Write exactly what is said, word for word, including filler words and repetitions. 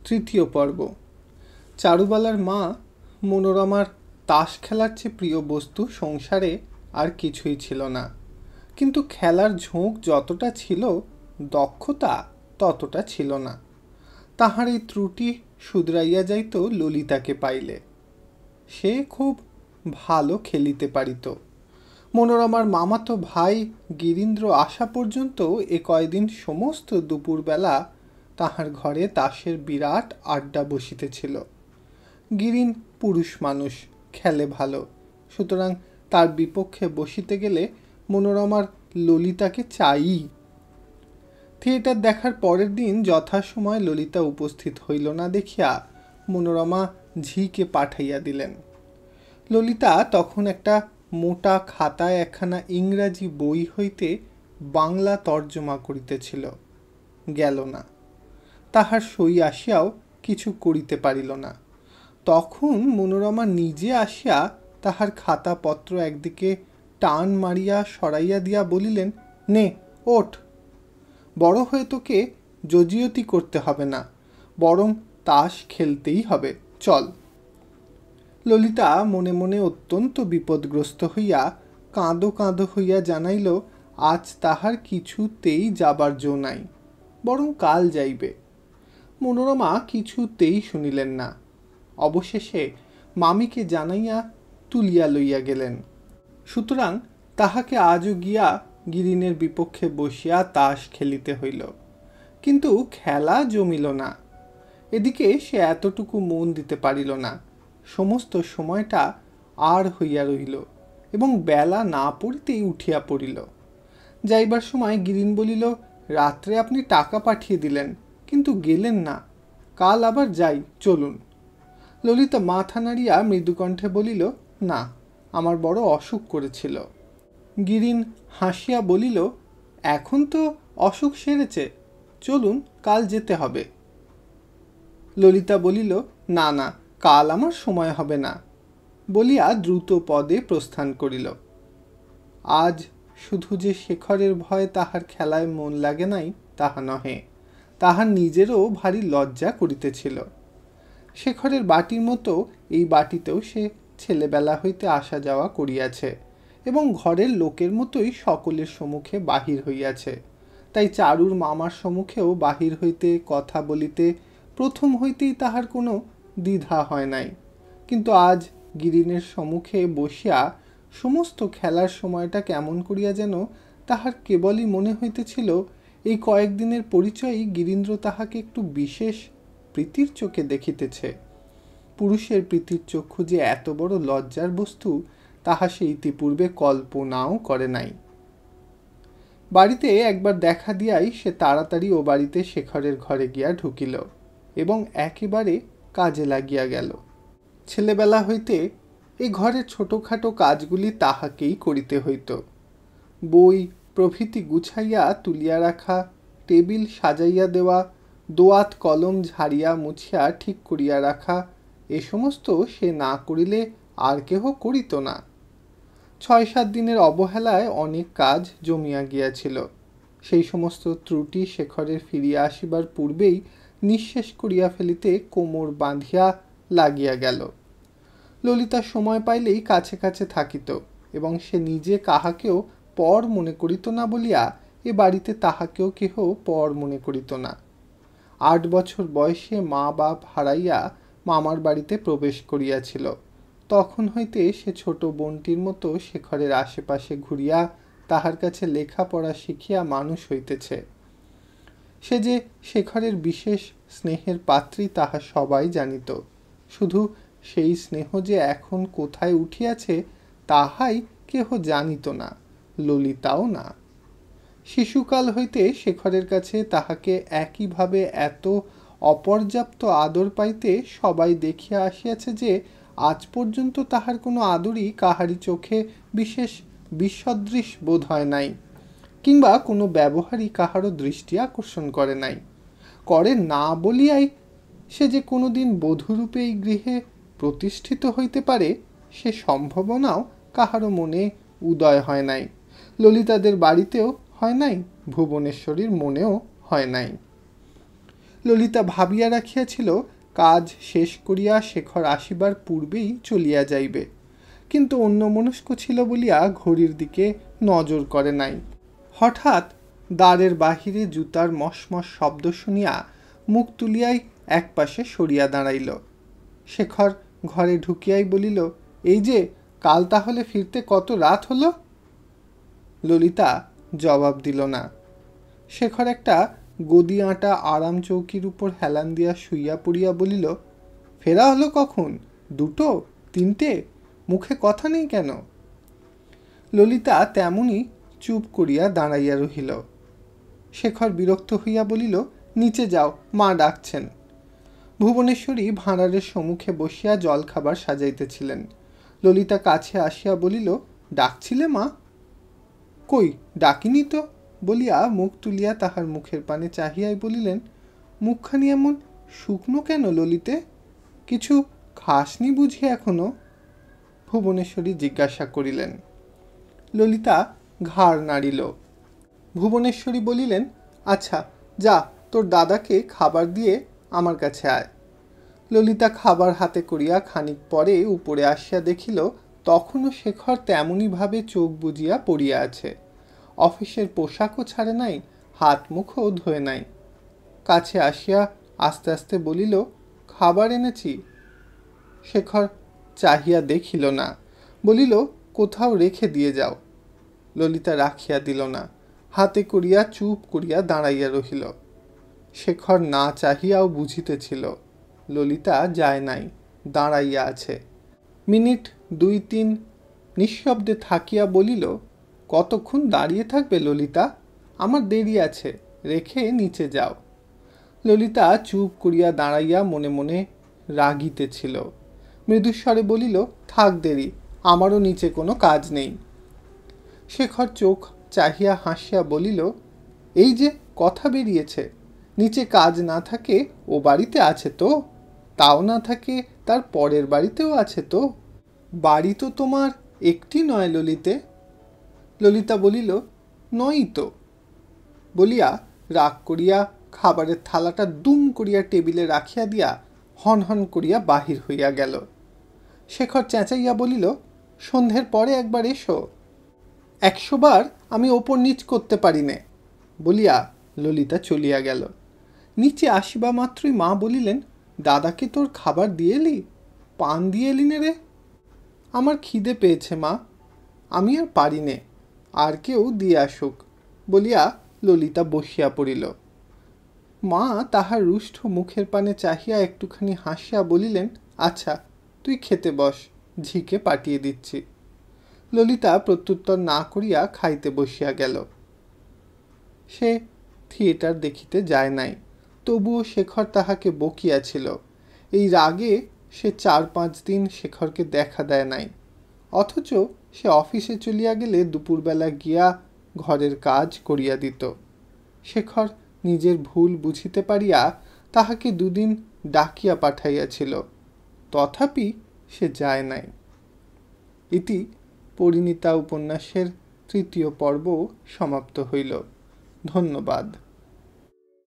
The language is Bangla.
তৃতীয় পর্ব। চারুবালার মা মনোরমার তাস খেলার চেয়ে প্রিয় বস্তু সংসারে আর কিছুই ছিল না, কিন্তু খেলার ঝোঁক যতটা ছিল দক্ষতা ততটা ছিল না। তাহার এই ত্রুটি শুধরাইয়া যাইত ললিতাকে পাইলে। সে খুব ভালো খেলিতে পারিত। মনোরমার মামাতো ভাই গিরীন্দ্র আসা পর্যন্ত এ কয়দিন সমস্ত দুপুরবেলা তাহার ঘরে তাসের বিরাট আড্ডা বসিতেছিল। গিরিন পুরুষ মানুষ, খেলে ভালো, সুতরাং তার বিপক্ষে বসিতে গেলে মনোরমার ললিতাকে চাই। থিয়েটার দেখার পরের দিন যথাসময় ললিতা উপস্থিত হইল না দেখিয়া মনোরমা ঝিকে পাঠাইয়া দিলেন। ললিতা তখন একটা মোটা খাতায় একখানা ইংরাজি বই হইতে বাংলা তর্জমা করিতেছিল। গেল না। তাহার সই আসিয়াও কিছু করিতে পারিল না। তখন মনোরমা নিজে আসিয়া তাহার খাতাপত্র একদিকে টান মারিয়া সরাইয়া দিয়া বলিলেন, নে ওঠ, বড় হয়ে তোকে জজিয়তি করতে হবে না, বরং তাস খেলতেই হবে, চল। ললিতা মনে মনে অত্যন্ত বিপদগ্রস্ত হইয়া কাঁদো কাঁদো হইয়া জানাইল আজ তাহার কিছুতেই যাবার জো নাই, বরং কাল যাইবে। মনোরমা কিছুতেই শুনিলেন না। অবশেষে মামিকে জানাইয়া তুলিয়া লইয়া গেলেন। সুতরাং তাহাকে আজও গিয়া গিরিনের বিপক্ষে বসিয়া তাস খেলিতে হইল, কিন্তু খেলা জমিল না। এদিকে সে এতটুকু মন দিতে পারিল না। সমস্ত সময়টা আর হইয়া রহিল এবং বেলা না পড়িতেই উঠিয়া পড়িল। যাইবার সময় গিরিন বলিল, রাত্রে আপনি টাকা পাঠিয়ে দিলেন, কিন্তু গেলেন না, কাল আবার যাই, চলুন। ললিতা মাথা নাড়িয়া মৃদুকণ্ঠে বলিল, না, আমার বড় অসুখ করেছিল। গিরিন হাসিয়া বলিল, এখন তো অসুখ সেরেছে, চলুন, কাল যেতে হবে। ললিতা বলিল, না না, কাল আমার সময় হবে না, বলিয়া দ্রুত পদে প্রস্থান করিল। আজ শুধু যে শেখরের ভয়ে তাহার খেলায় মন লাগে নাই তাহা নহে, তাহার নিজেরও ভারী লজ্জা করিতেছিল। শেখরের বাটির মতো এই বাটিতেও সে ছেলেবেলা হইতে আসা যাওয়া করিয়াছে এবং ঘরের লোকের মতোই সকলের সম্মুখে বাহির হইয়াছে। তাই চারুর মামার সম্মুখেও বাহির হইতে কথা বলিতে প্রথম হইতেই তাহার কোনো দ্বিধা হয় নাই। কিন্তু আজ গিরিনের সম্মুখে বসিয়া সমস্ত খেলার সময়টা কেমন করিয়া যেন তাহার কেবলই মনে হইতেছিল এই কয়েকদিনের পরিচয়ই গিরীন্দ্র তাহাকে একটু বিশেষ প্রীতির চোখে দেখিতেছে। পুরুষের প্রীতির চক্ষু যে এত বড় লজ্জার বস্তু তাহা সে ইতিপূর্বে কল্পনাও করে নাই। বাড়িতে একবার দেখা দিয়াই সে তাড়াতাড়ি ও বাড়িতে শেখরের ঘরে গিয়া ঢুকিল এবং একেবারে কাজে লাগিয়া গেল। ছেলেবেলা হইতে এই ঘরের ছোটোখাটো কাজগুলি তাহাকেই করিতে হইত। বই প্রভৃতি গুছাইয়া তুলিয়া রাখা, টেবিল সাজাইয়া দেওয়া, দোয়াত কলম ঝাড়িয়া মুছিয়া ঠিক করিয়া রাখা, এ সমস্ত সে না করিলে আর কেহ করিত না। ছয় সাত দিনের অবহেলায় অনেক কাজ জমিয়া গিয়াছিল। সেই সমস্ত ত্রুটি শেখরের ফিরিয়া আসিবার পূর্বেই নিঃশেষ করিয়া ফেলিতে কোমর বাঁধিয়া লাগিয়া গেল। ললিতা সময় পাইলেই কাছে কাছে থাকিত এবং সে নিজে কাহাকেও পর মনে করিত না বলিয়া এ বাড়িতে তাহাকেও কেহ পর মনে করিত না। আট বছর বয়সে মা বাপ হারাইয়া মামার বাড়িতে প্রবেশ করিয়াছিল। তখন হইতে সে ছোট বোনটির মতো শেখরের আশেপাশে ঘুরিয়া তাহার কাছে লেখাপড়া শিখিয়া মানুষ হইতেছে। সে যে শেখরের বিশেষ স্নেহের পাত্রী তাহা সবাই জানিত, শুধু সেই স্নেহ যে এখন কোথায় উঠিয়াছে তাহাই কেহ জানিত না, ললিতাও না। শিশুকাল হইতে শেখরের কাছে তাহাকে একইভাবে এত অপর্যাপ্ত আদর পাইতে সবাই দেখিয়া আসিয়াছে যে আজ পর্যন্ত তাহার কোনো আদরই কাহারি চোখে বিশেষ বিসদৃশ বোধ হয় নাই, কিংবা কোনো ব্যবহারই কাহারও দৃষ্টি আকর্ষণ করে নাই। করে না বলিয়াই সে যে কোনো দিন বধূরূপে এই গৃহে প্রতিষ্ঠিত হইতে পারে সে সম্ভাবনাও কাহারও মনে উদয় হয় নাই। ললিতাদের বাড়িতেও হয় নাই, ভুবনেশ্বরীর মনেও হয় নাই। ললিতা ভাবিয়া রাখিয়াছিল কাজ শেষ করিয়া শেখর আসিবার পূর্বেই চলিয়া যাইবে, কিন্তু অন্যমনস্ক ছিল বলিয়া ঘড়ির দিকে নজর করে নাই। হঠাৎ দ্বারের বাহিরে জুতার মশমশ শব্দ শুনিয়া মুখ তুলিয়াই একপাশে সরিয়া দাঁড়াইল। শেখর ঘরে ঢুকিয়াই বলিল, এই যে, কাল তাহলে ফিরতে কত রাত হলো? ললিতা জবাব দিল না। শেখর একটা গদি আঁটা আরাম চৌকির উপর হেলান দিয়া শুইয়া পড়িয়া বলিল, ফেরা হলো কখন? দুটো? তিনটে? মুখে কথা নেই কেন? ললিতা তেমনি চুপ করিয়া দাঁড়াইয়া রহিল। শেখর বিরক্ত হইয়া বলিল, নিচে যাও, মা ডাকছেন। ভুবনেশ্বরী ভাঁড়ারের সম্মুখে বসিয়া জল খাবার সাজাইতেছিলেন। ললিতা কাছে আসিয়া বলিল, ডাকছিলে মা? কই, ডাকিনি তো বলিয়া মুখ তুলিয়া তাহার মুখের পানে চাহিয়াই বলিলেন, মুখখানি এমন শুকনো কেন ললিতে? কিছু খাসনি বুঝি এখনো? ভুবনেশ্বরী জিজ্ঞাসা করিলেন। ললিতা ঘাড় নাড়িল। ভুবনেশ্বরী বলিলেন, আচ্ছা যা, তোর দাদাকে খাবার দিয়ে আমার কাছে আয়। ললিতা খাবার হাতে করিয়া খানিক পরে উপরে আসিয়া দেখিল তখনও শেখর তেমনিভাবে চোখ বুজিয়া পড়িয়া আছে। অফিসের পোশাকও ছাড়ে নাই, হাত মুখও ধোয় নাই। কাছে আসিয়া আস্তে আস্তে বলিল, খাবার এনেছি। শেখর চাহিয়া দেখিল না, বলিল, কোথাও রেখে দিয়ে যাও। ললিতা রাখিয়া দিল না, হাতে করিয়া চুপ করিয়া দাঁড়াইয়া রহিল। শেখর না চাহিয়াও বুঝিতেছিল ললিতা যায় নাই, দাঁড়াইয়া আছে। মিনিট দুই তিন নিঃশব্দে থাকিয়া বলিল, কতক্ষণ দাঁড়িয়ে থাকবে ললিতা? আমার দেরি আছে, রেখে নিচে যাও। ললিতা চুপ করিয়া দাঁড়াইয়া মনে মনে রাগিতেছিল। মৃদুস্বরে বলিল, থাক দেরি, আমারও নিচে কোনো কাজ নেই। শেখর চোখ চাহিয়া হাসিয়া বলিল, এই যে কথা বেরিয়েছে, নিচে কাজ না থাকে ও বাড়িতে আছে তো? তাও না থাকে তার পরের বাড়িতেও আছে তো? বাড়ি তো তোমার একটি নয় ললিতে। ললিতা বলিল, নয়ই তো বলিয়া রাগ করিয়া খাবারের থালাটা দুম করিয়া টেবিলে রাখিয়া দিয়া হন হন করিয়া বাহির হইয়া গেল। শেখর চেঁচাইয়া বলিল, সন্ধ্যের পরে একবার এসো। একশো বার আমি ওপর নিচ করতে পারি নে বলিয়া ললিতা চলিয়া গেল। নিচে আসিবা মাত্রই মা বলিলেন, দাদাকে তোর খাবার দিয়ে এলি? পান দিয়ে এলি নে রে? আমার খিদে পেয়েছে মা, আমি আর পারি নে, আর কেউ দিয়ে আসুক বলিয়া ললিতা বসিয়া পড়িল। মা তাহার রুষ্ট মুখের পানে চাহিয়া একটুখানি হাসিয়া বলিলেন, আচ্ছা তুই খেতে বস, ঝিকে পাঠিয়ে দিচ্ছি। ললিতা প্রত্যুত্তর না করিয়া খাইতে বসিয়া গেল। সে থিয়েটার দেখিতে যায় নাই, তবুও শেখর তাহাকে বকিয়াছিল। এই রাগে সে চার পাঁচ দিন শেখরকে দেখা দেয় নাই, অথচ সে অফিসে চলিয়া গেলে দুপুরবেলা গিয়া ঘরের কাজ করিয়া দিত। শেখর নিজের ভুল বুঝিতে পারিয়া তাহাকে দুদিন ডাকিয়া পাঠাইয়াছিল, তথাপি সে যায় নাই। ইতি পরিণীতা উপন্যাসের তৃতীয় পর্ব সমাপ্ত হইল। ধন্যবাদ।